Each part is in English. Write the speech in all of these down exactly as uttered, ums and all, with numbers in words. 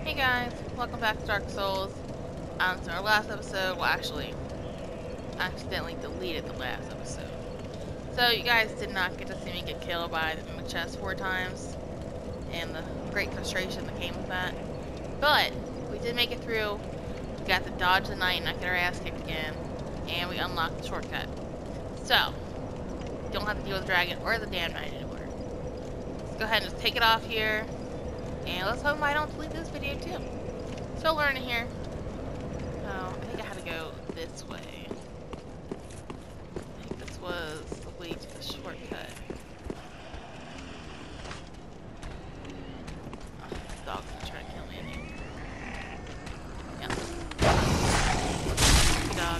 Hey guys, welcome back to Dark Souls. Um, so our last episode, well actually, I accidentally deleted the last episode. So you guys did not get to see me get killed by the chest four times, and the great frustration that came with that. But, we did make it through, we got to dodge the knight and not get our ass kicked again, and we unlocked the shortcut. So, you don't have to deal with the dragon or the damn knight anymore. Let's go ahead and just take it off here. And let's hope I don't delete this video too. Still learning here. Oh, I think I had to go this way. I think this was the way to the shortcut. Oh, this dog's gonna try to kill me, isn't he? Yeah. Good dog.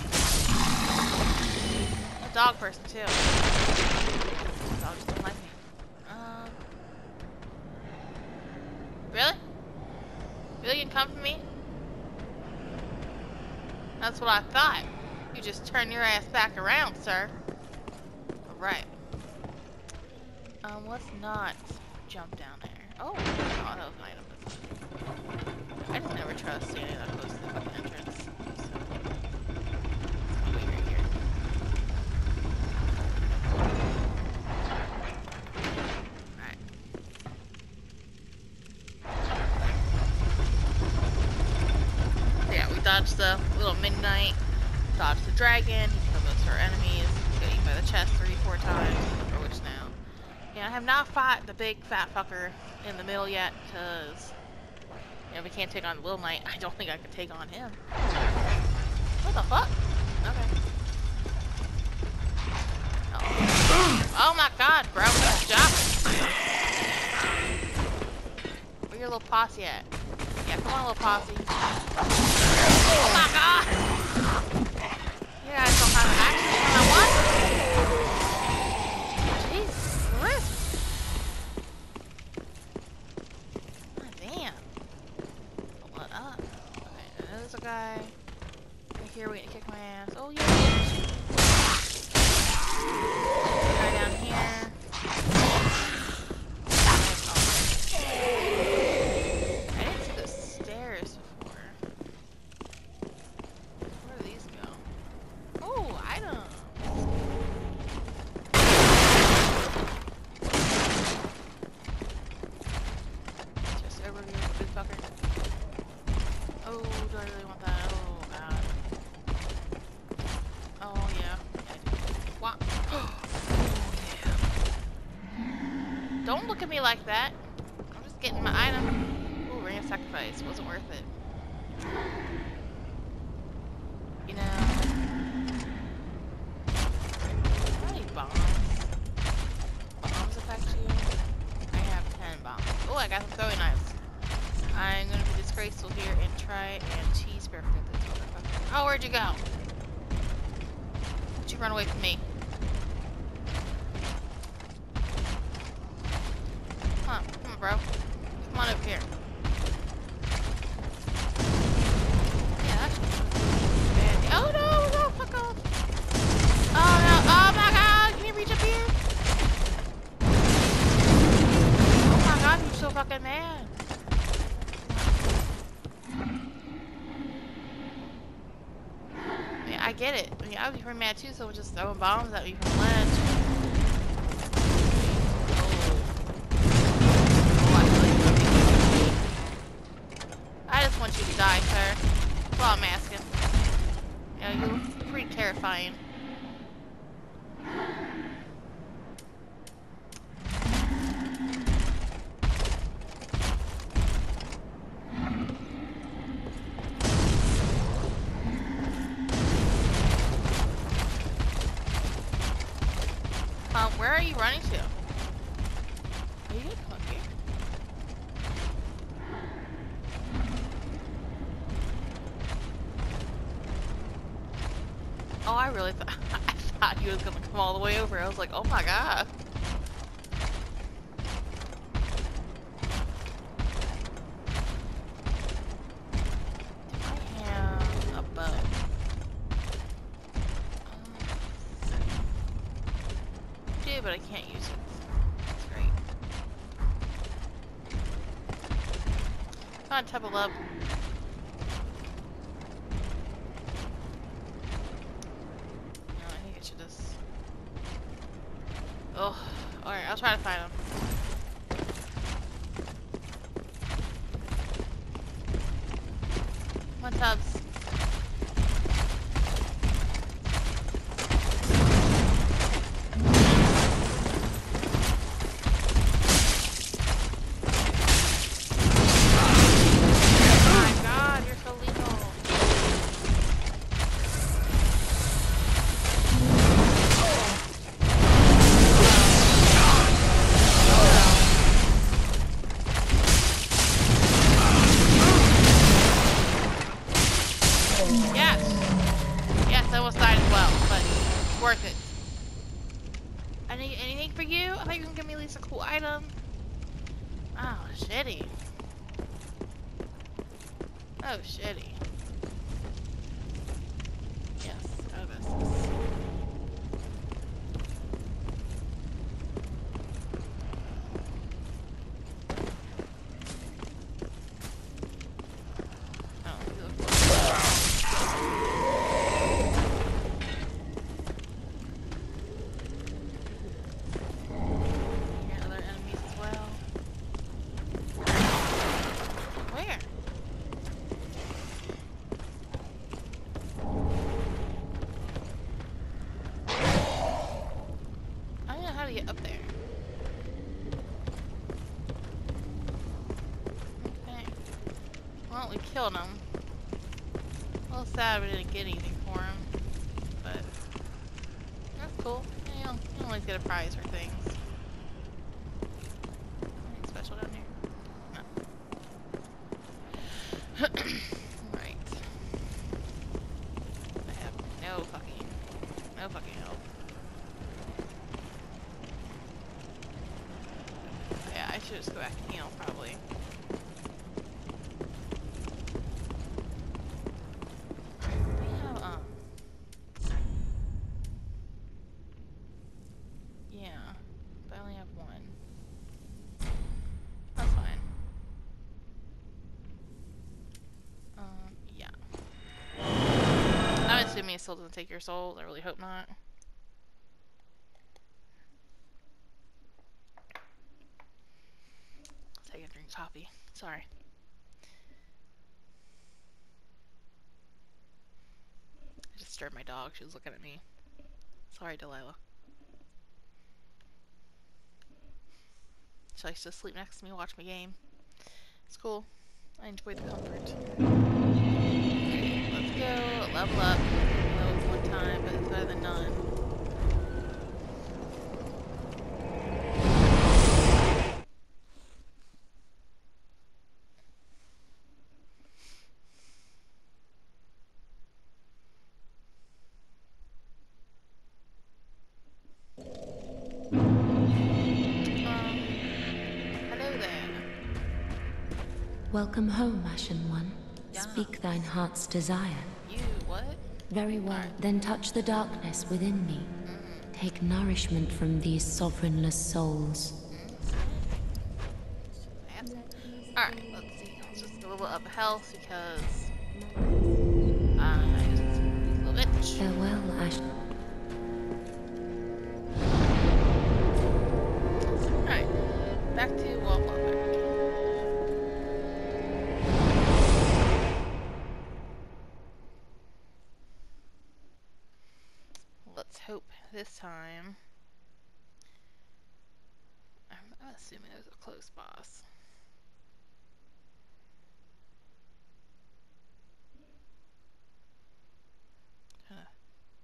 A dog person too. The dog just don't like me. Um. Really? Really, you can come for me? That's what I thought. You just turn your ass back around, sir. Alright. Um, let's not jump down there. Oh, oh that was an item. I just never trust standing that close to the fucking entrance. So, let's wait right here. Dodge the little midnight, dodge the dragon, he killed most of our enemies, got eaten by the chest three, four times, or which now. Yeah, I have not fought the big fat fucker in the middle yet, because, you know, we can't take on the little knight. I don't think I could take on him. What the fuck? Okay. Oh, oh my god, bro, good job. Where your little posse at? Yeah, come on, little posse. Oh my god! You guys don't have action when I want? Jesus Christ! God damn. What up? Okay, there's a guy right here waiting to kick my ass. Oh yeah! Guy down here. Don't look at me like that. I'm just getting my item. Ooh, ring of sacrifice. Wasn't worth it. You know. How many bombs? Bombs affect you? I have ten bombs. Oh, I got some throwing knives. I'm gonna be disgraceful here and try and cheese perfect this motherfucker. Oh, where'd you go? Did you run away from me? Come on, come on, bro. Come on over here. Yeah, that's bad. Oh no, no, fuck off. Oh no, oh my god, can you reach up here? Oh my god, you're so fucking mad. I mean, I get it. I mean, I would be pretty mad too, so we're just throwing bombs at me from the ledge. I want you to die, sir. That's all I'm asking. You know, you're pretty terrifying. Um, where are you running to? Are you gonna come up here? Oh, I really thought I thought he was gonna come all the way over. I was like, oh my god. Do I have a bow? do, but I can't use it. That's great. Come on, double up. No, I think I should just... Oh, alright, I'll try to find him. Come on, Tubbs. Oh, shitty. Yes, oh, this is... Oh, you look for Here are other enemies as well. Where? Get up there. Okay. Well, we killed him. A little sad we didn't get anything for him, but that's cool. You know, you always get a prize for things. Anything special down here? No. Right. I have no fucking, no fucking help. I should just go back and heal, probably. We have, um... yeah, but I only have one. That's fine. Um, yeah. I'm assuming it still doesn't take your souls. I really hope not. Take a drink coffee. Sorry. I just stirred my dog. She was looking at me. Sorry, Delilah. She likes to sleep next to me, watch my game. It's cool. I enjoy the comfort. Let's go level up. I know it's one time, but it's better than none. Welcome home, Ashen One. Yeah. Speak thine heart's desire. You, what? Very well. Right. Then touch the darkness within me. Mm-hmm. Take nourishment from these sovereignless souls. Mm-hmm. Alright, let's see. Let's just go a little up health because I just a little bit. Farewell, Ashen. Alright, back to Highwall of Lothric. Let's hope this time. I'm, I'm assuming it was a close boss. Trying to,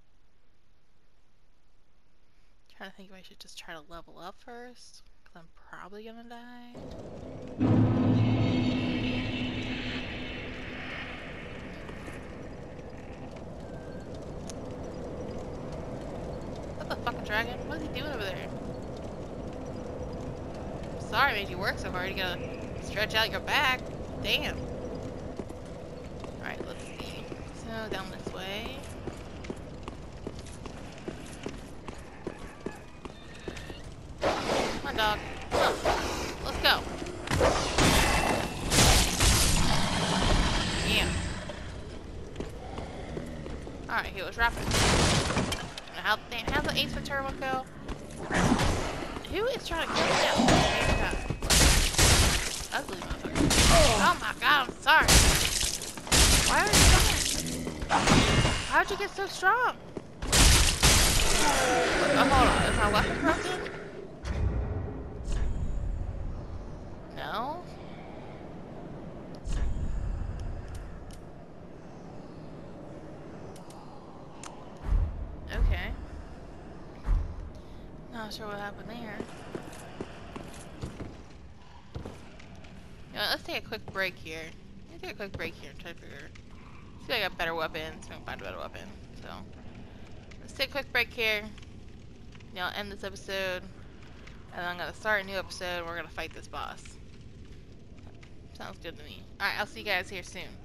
trying to think if I should just try to level up first, because I'm probably gonna die. What the fucking dragon? What is he doing over there? Sorry I made you work so hard. You gotta stretch out your back. Damn. Alright, let's see. So, down this way. Come on, dog. Come on. Let's go. Alright, he was rapid. How, damn, how's the ace for turbo go? Who is trying to kill me now? Ugly motherfucker. Oh my god, I'm sorry. Why are you dying? How'd you get so strong? Oh, hold on. Is my weapon broken? No? Okay. Not sure what happened there. You know, let's take a quick break here. Let's take a quick break here and try to figure. See if I got better weapons. We can find a better weapon. So let's take a quick break here. You know, end this episode, and then I'm gonna start a new episode. And we're gonna fight this boss. Sounds good to me. All right, I'll see you guys here soon.